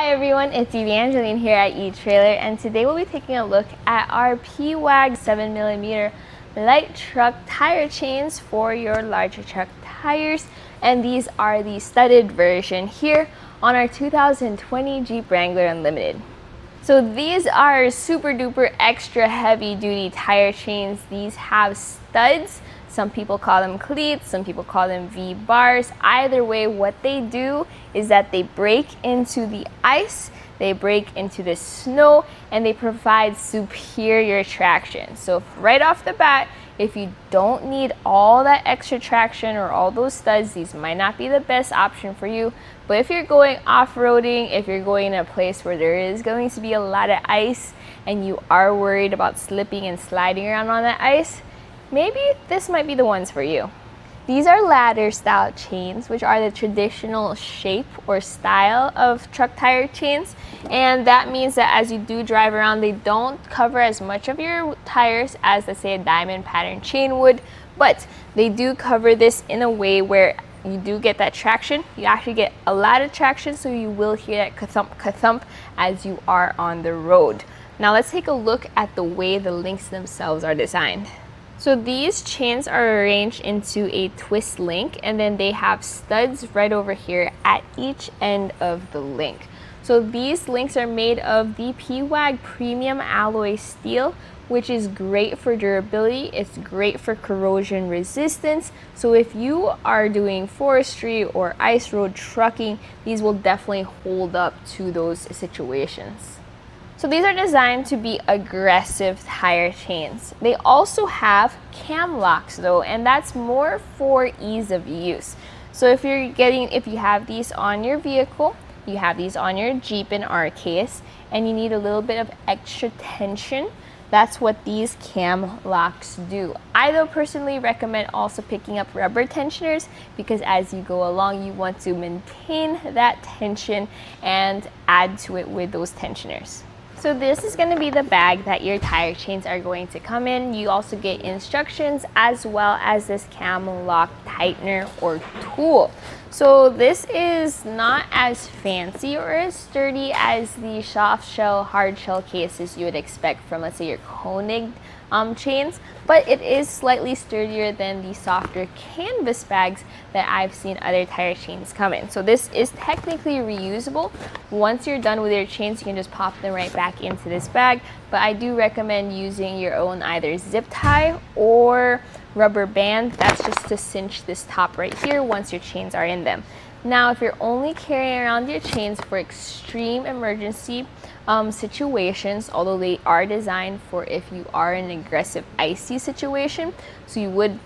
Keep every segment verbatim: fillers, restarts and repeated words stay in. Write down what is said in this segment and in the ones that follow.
Hi everyone, it's Evangeline here at eTrailer, and today we'll be taking a look at our P WAG seven millimeter light truck tire chains for your larger truck tires. And these are the studded version here on our two thousand twenty Jeep Wrangler Unlimited. So these are super duper extra heavy duty tire chains. These have studs. Some people call them cleats, some people call them V-bars. Either way, what they do is that they break into the ice, they break into the snow, and they provide superior traction. So right off the bat, if you don't need all that extra traction or all those studs, these might not be the best option for you. But if you're going off-roading, if you're going in a place where there is going to be a lot of ice and you are worried about slipping and sliding around on that ice, maybe this might be the ones for you. These are ladder style chains, which are the traditional shape or style of truck tire chains. And that means that as you do drive around, they don't cover as much of your tires as, let's say, a diamond pattern chain would, but they do cover this in a way where you do get that traction. You actually get a lot of traction, so you will hear that ka-thump, ka-thump as you are on the road. Now let's take a look at the way the links themselves are designed. So these chains are arranged into a twist link, and then they have studs right over here at each end of the link. So these links are made of the P WAG premium alloy steel, which is great for durability. It's great for corrosion resistance. So if you are doing forestry or ice road trucking, these will definitely hold up to those situations. So these are designed to be aggressive tire chains. They also have cam locks though, and that's more for ease of use. So if you're getting, if you have these on your vehicle, you have these on your Jeep in our case, and you need a little bit of extra tension, that's what these cam locks do. I though personally recommend also picking up rubber tensioners, because as you go along, you want to maintain that tension and add to it with those tensioners. So this is going to be the bag that your tire chains are going to come in. You also get instructions as well as this cam lock tightener or tool. So this is not as fancy or as sturdy as the soft shell, hard shell cases you would expect from, let's say, your Koenig um, chains, but it is slightly sturdier than the softer canvas bags that I've seen other tire chains come in. So this is technically reusable. Once you're done with your chains, you can just pop them right back into this bag, but I do recommend using your own either zip tie or rubber band. That's just to cinch this top right here once your chains are in them. Now, if you're only carrying around your chains for extreme emergency um, situations, although they are designed for if you are in an aggressive icy situation, so you would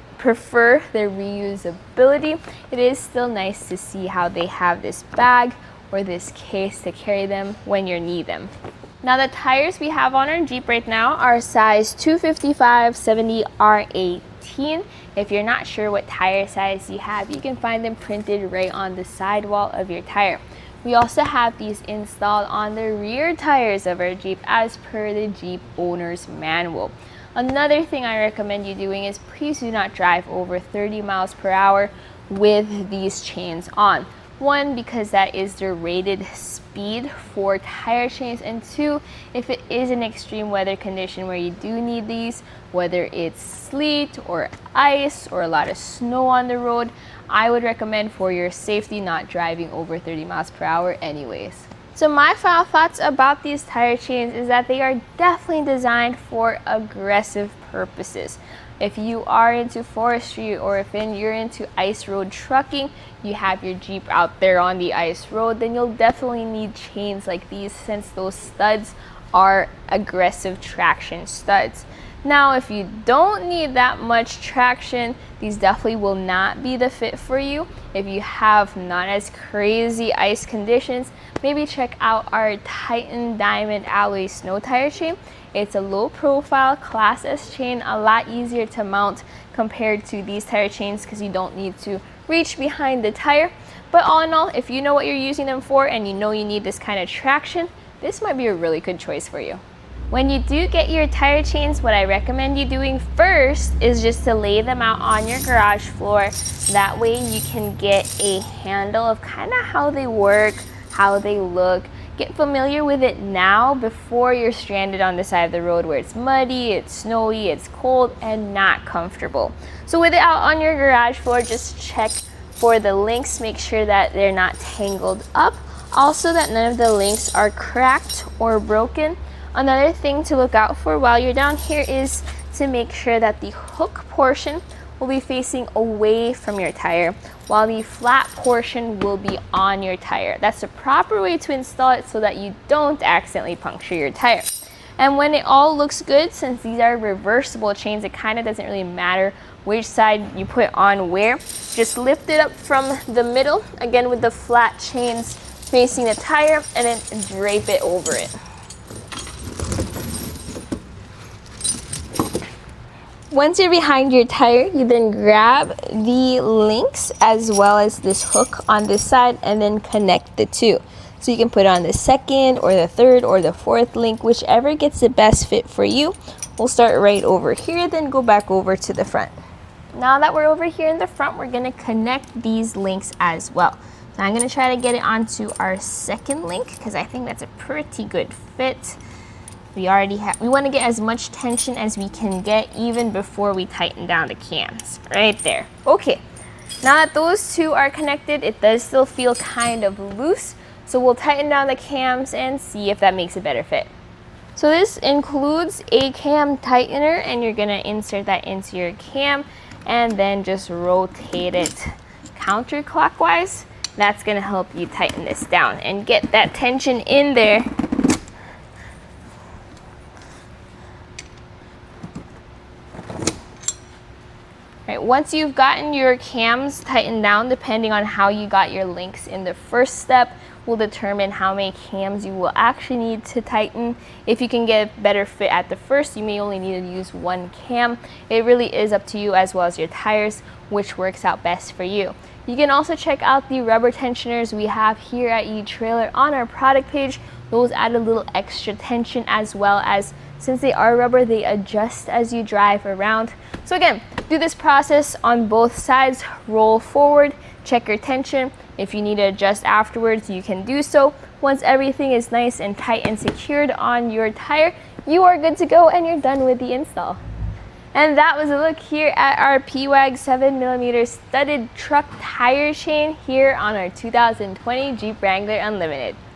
prefer their reusability, it is still nice to see how they have this bag or this case to carry them when you need them. Now the tires we have on our Jeep right now are size two fifty-five seventy R eighteen. If you're not sure what tire size you have, you can find them printed right on the sidewall of your tire. We also have these installed on the rear tires of our Jeep as per the Jeep owner's manual. Another thing I recommend you doing is please do not drive over thirty miles per hour with these chains on. One, because that is the rated speed for tire chains, and two, if it is an extreme weather condition where you do need these, whether it's sleet or ice or a lot of snow on the road, I would recommend for your safety not driving over thirty miles per hour anyways. So my final thoughts about these tire chains is that they are definitely designed for aggressive purposes. If you are into forestry or if you're into ice road trucking, you have your Jeep out there on the ice road, then you'll definitely need chains like these, since those studs are aggressive traction studs. Now, if you don't need that much traction, these definitely will not be the fit for you. If you have not as crazy ice conditions, maybe check out our Titan Diamond Alloy Snow Tire Chain. It's a low profile Class S chain, a lot easier to mount compared to these tire chains because you don't need to reach behind the tire. But all in all, if you know what you're using them for and you know you need this kind of traction, this might be a really good choice for you. When you do get your tire chains, what I recommend you doing first is just to lay them out on your garage floor. That way you can get a handle of kind of how they work, how they look. Get familiar with it now before you're stranded on the side of the road where it's muddy, it's snowy, it's cold, and not comfortable. So with it out on your garage floor, just check for the links. Make sure that they're not tangled up. Also, that none of the links are cracked or broken. Another thing to look out for while you're down here is to make sure that the hook portion will be facing away from your tire, while the flat portion will be on your tire. That's the proper way to install it so that you don't accidentally puncture your tire. And when it all looks good, since these are reversible chains, it kind of doesn't really matter which side you put on where. Just lift it up from the middle, again with the flat chains facing the tire, and then drape it over it. Once you're behind your tire, you then grab the links as well as this hook on this side and then connect the two. So you can put on the second or the third or the fourth link, whichever gets the best fit for you. We'll start right over here, then go back over to the front. Now that we're over here in the front, we're gonna connect these links as well. So I'm gonna try to get it onto our second link because I think that's a pretty good fit. We already have, we want to get as much tension as we can get even before we tighten down the cams. Right there. Okay, now that those two are connected, it does still feel kind of loose. So we'll tighten down the cams and see if that makes a better fit. So this includes a cam tightener, and you're gonna insert that into your cam and then just rotate it counterclockwise. That's gonna help you tighten this down and get that tension in there. Right, once you've gotten your cams tightened down, depending on how you got your links in the first step, will determine how many cams you will actually need to tighten. If you can get a better fit at the first, you may only need to use one cam. It really is up to you, as well as your tires, which works out best for you. You can also check out the rubber tensioners we have here at eTrailer on our product page. Those add a little extra tension, as well as, since they are rubber, they adjust as you drive around. So again, do this process on both sides. Roll forward, check your tension. If you need to adjust afterwards, you can do so. Once everything is nice and tight and secured on your tire, you are good to go and you're done with the install. And that was a look here at our P WAG seven millimeter studded truck tire chain here on our two thousand twenty Jeep Wrangler Unlimited.